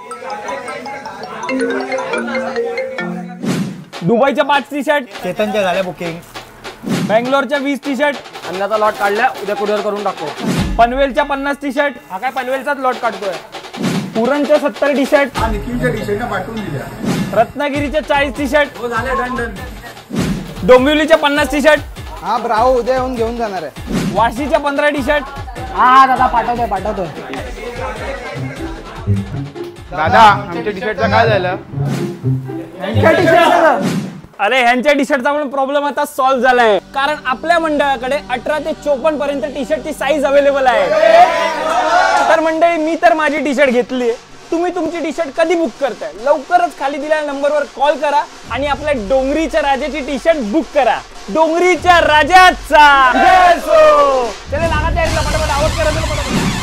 दुबईच्या 5 T shirt, चेतनच्या झाल्या बुकिंग, बँगलोरच्या 20 टी शर्ट, अन्नाचा लॉट काढल्या, उद्या कुरिअर करून टाकतो. पनवेलच्या 50 टी शर्ट, हा काय पनवेलचाच लॉट काढतोय. पुरणच्या 70 टी शर्ट, निखिलच्या टी शर्ट पाठवून दिल्या. रत्नागिरीच्या 40 टी शर्ट, हो झाले डन. डोंबिवलीच्या 50 टी शर्ट, हा ब्रावो उद्या येऊन घेऊन जाणार आहे. वाशीच्या 15 टी शर्ट. हा दादा पाठवतोय. दादा आमच्या टी शर्टचं काय झालं? अरे ह्यांच्या टी शर्टचा पण प्रॉब्लेम आता सॉल्व्ह झालाय, कारण आपल्या मंडळाकडे 18 ते 54 पर्यंत टी शर्टची साईज अवेलेबल आहे. तर मंडळी, मी तर माझी टी शर्ट घेतली आहे. तुम्ही तुमची टी शर्ट कधी बुक करताय? लवकरच खाली दिलेल्या नंबरवर कॉल करा आणि आपल्या डोंगरीच्या राजाची टी शर्ट बुक करा. डोंगरीच्या राजाचा जय असो. चला लागा तयारीला, पटापट आवाज करा.